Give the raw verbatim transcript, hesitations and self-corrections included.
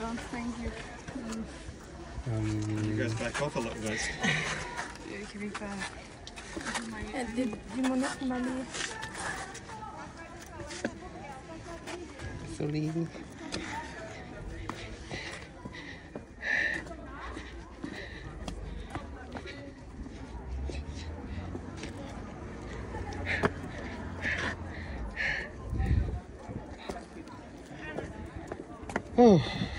don't thank you. Mm. Um, You guys back off a little bit. Je kan niet ver. En die, die moet nog maar meer. sorry. Oh.